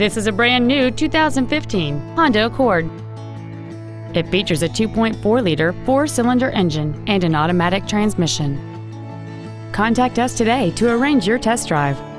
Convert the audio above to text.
This is a brand new 2015 Honda Accord. It features a 2.4-liter four-cylinder engine and an automatic transmission. Contact us today to arrange your test drive.